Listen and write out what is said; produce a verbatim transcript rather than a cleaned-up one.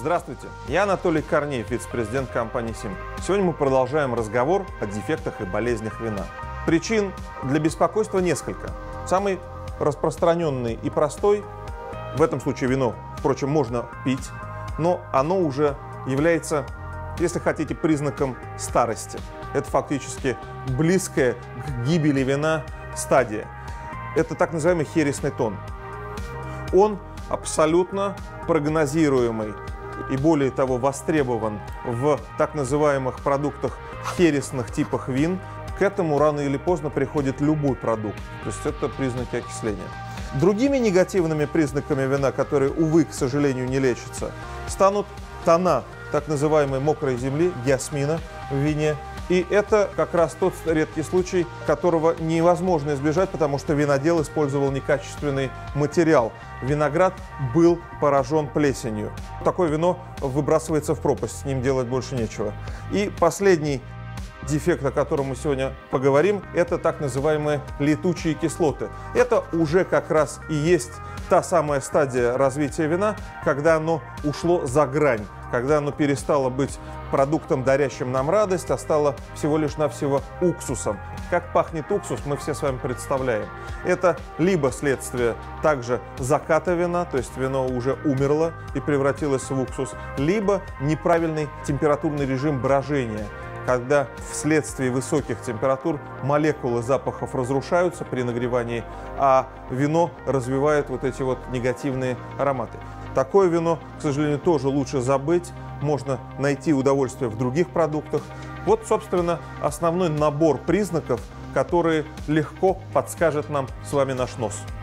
Здравствуйте, я Анатолий Корнеев, вице-президент компании «Симп». Сегодня мы продолжаем разговор о дефектах и болезнях вина. Причин для беспокойства несколько. Самый распространенный и простой, в этом случае вино, впрочем, можно пить, но оно уже является, если хотите, признаком старости. Это фактически близкая к гибели вина стадия. Это так называемый хересный тон. Он абсолютно прогнозируемый и, более того, востребован в так называемых продуктах хересных типах вин. К этому рано или поздно приходит любой продукт. То есть это признаки окисления. Другими негативными признаками вина, которые, увы, к сожалению, не лечатся, станут тона так называемой мокрой земли, гиасмина в вине. И это как раз тот редкий случай, которого невозможно избежать, потому что винодел использовал некачественный материал. Виноград был поражен плесенью. Такое вино выбрасывается в пропасть, с ним делать больше нечего. И последний дефект, о котором мы сегодня поговорим, это так называемые летучие кислоты. Это уже как раз и есть та самая стадия развития вина, когда оно ушло за грань, когда оно перестало быть продуктом, дарящим нам радость, а стало всего лишь навсего уксусом. Как пахнет уксус, мы все с вами представляем. Это либо следствие также заката вина, то есть вино уже умерло и превратилось в уксус, либо неправильный температурный режим брожения, когда вследствие высоких температур молекулы запахов разрушаются при нагревании, а вино развивает вот эти вот негативные ароматы. Такое вино, к сожалению, тоже лучше забыть, можно найти удовольствие в других продуктах. Вот, собственно, основной набор признаков, которые легко подскажет нам с вами наш нос.